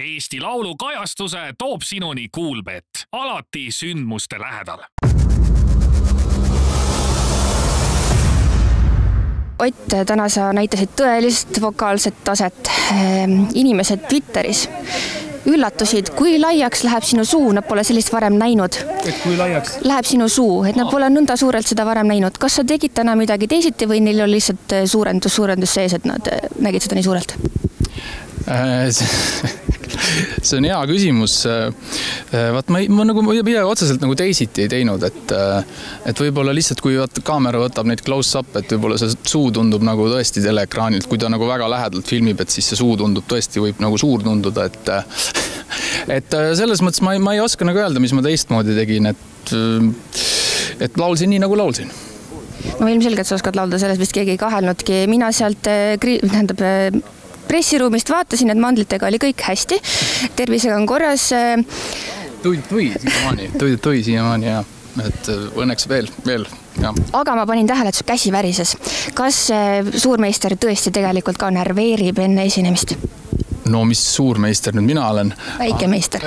Eesti Laulu kajastuse toob sinuni Kuulbet, alati sündmuste lähedal. Ott, täna sa näitasid tõelist vokaalset taset. Inimesed Twitteris üllatusid, kui laiaks läheb sinu suu, nad pole sellist varem näinud. Et kui laiaks? Läheb sinu suu, et nad pole nõnda suurelt seda varem näinud. Kas sa tegid täna midagi teisiti või neil oli lihtsalt suurendus sees, et nad nägid seda nii suurelt? See on hea küsimus. Ma nagu otseselt nagu teisiti ei teinud, et võib-olla lihtsalt kui kaamera võtab neid close-up, et võib-olla see suu tundub nagu tõesti teleekraanilt, kui ta nagu väga lähedalt filmib, et siis see suu tundub tõesti võib nagu suur tunduda, et selles mõttes ma ei oska nagu öelda, mis ma teistmoodi tegin, et laulsin nii nagu laulsin. No ilmselgelt sa oskad laulda, selles vist keegi ei kahelnudki. Mina sealt pressiruumist vaatasin, et mandlitega oli kõik hästi. Tervisega on korras. Tõi siiamaani, jah. Et õnneks veel, jah. Aga ma panin tähele, et su käsi värises. Kas suurmeister tõesti tegelikult ka närveerib enne esinemist? No mis suurmeister nüüd mina olen? Väikemeister.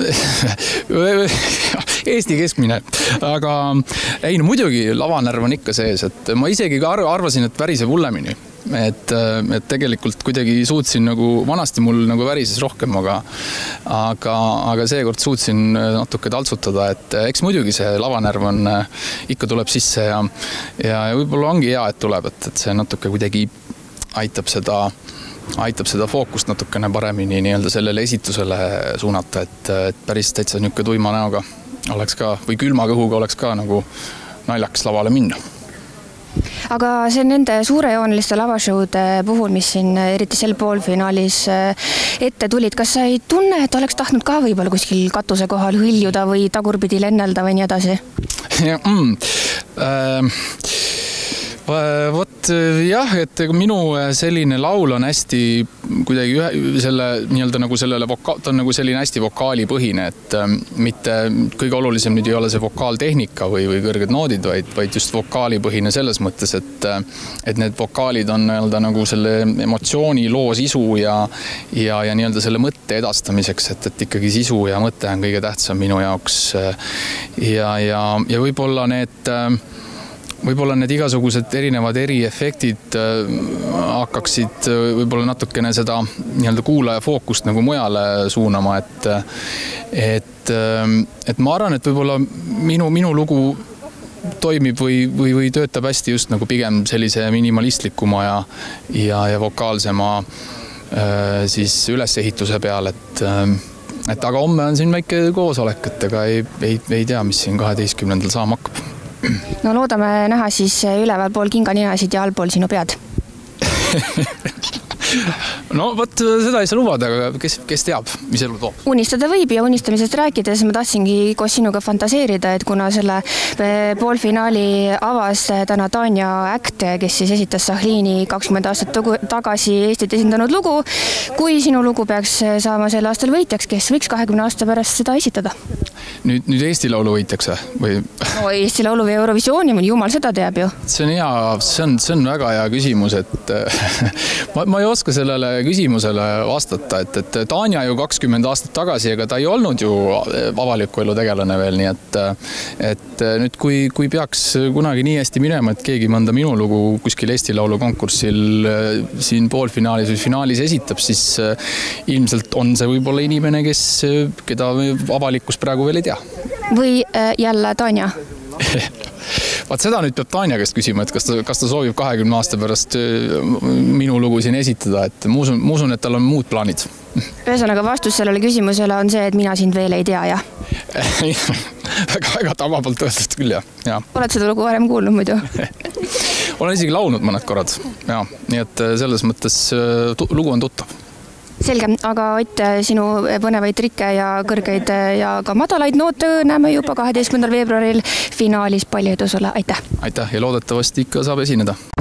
Eesti keskmine. Aga ei, no muidugi lavanärv on ikka sees, et ma isegi ka arvasin, et väriseb hullemini. Et tegelikult kuidagi suutsin nagu, vanasti mul nagu värises rohkem, aga seekord suutsin natuke taltsutada, et eks muidugi see lavanärv on, ikka tuleb sisse ja võib-olla ongi hea, et tuleb, et see natuke kuidagi aitab seda fookust natukene paremini nii-öelda sellele esitusele suunata, et päris täitsa niuke tuima näoga oleks ka, või külma kõhuga oleks ka nagu naljaks lavale minna. Aga see nende suurejooneliste lavashowde puhul, mis siin eriti sel poolfinaalis ette tulid, kas sa ei tunne, et oleks tahtnud ka võib-olla kuskil katuse kohal hõljuda või tagurpidi lennelda või nii edasi? Vot jah, et minu selline laul on hästi kuidagi selle nii-öelda nagu sellele ta on nagu selline hästi vokaalipõhine, et mitte kõige olulisem nüüd ei ole see vokaaltehnika või kõrged noodid, vaid just vokaalipõhine selles mõttes, et need vokaalid on nii-öelda nagu selle emotsiooni loo sisu ja nii-öelda selle mõtte edastamiseks, et ikkagi sisu ja mõte on kõige tähtsam minu jaoks ja võib-olla need igasugused erinevad eriefektid hakkaksid võib-olla natukene seda nii-öelda kuulaja fookust nagu mujale suunama, et ma arvan, et võib-olla minu lugu toimib või töötab hästi just nagu pigem sellise minimalistlikuma ja vokaalsema siis ülesehituse peal, et aga homme on siin väike koosolek, et ega ei tea, mis siin 12. saama hakkab. No loodame näha siis üleval pool kinganinasid ja allpool sinu pead. No võt, seda ei saa lubada, aga kes teab, mis elu toob? Unistada võib ja unistamisest rääkides ma tahtsingi koos sinuga fantaseerida, et kuna selle poolfinaali avas täna Tanja Äkt, kes siis esitas Sahlini 20 aastat tagasi Eestit esindanud lugu, kui sinu lugu peaks saama sel aastal võitjaks, kes võiks 20 aasta pärast seda esitada? Nüüd Eesti Laulu võitjaks või? No Eesti Laulu või Eurovisiooni, jumal seda teab ju. See on hea, see on väga hea küsimus, et ma ei oska sellele küsimusele vastata, et Tanja ju 20 aastat tagasi, ega ta ei olnud ju avaliku elu tegelane veel, nii et nüüd kui peaks kunagi nii hästi minema, et keegi mõnda minu lugu kuskil Eesti Laulu konkursil siin poolfinaalis või finaalis esitab, siis ilmselt on see võib-olla inimene, keda avalikkus praegu veel ei tea. Või jälle Tanja? Vaat seda nüüd peab Tanja käest küsima, et kas ta soovib 20 aasta pärast minu lugu siin esitada, et ma usun, et tal on muud plaanid. Ühesõnaga vastus sellele küsimusele on see, et mina sind veel ei tea, jah? Väga tavapalt öeldud küll, jah. Oled seda lugu varem kuulnud muidu? Olen isegi laulnud mõned korrad, jah. Nii et selles mõttes lugu on tuttav. Selge, aga Ott, sinu põnevaid trikke ja kõrgeid ja ka madalaid noote näeme juba 12. veebruaril finaalis. Palju edu sulle, aitäh! Aitäh ja loodetavasti ikka saab esineda.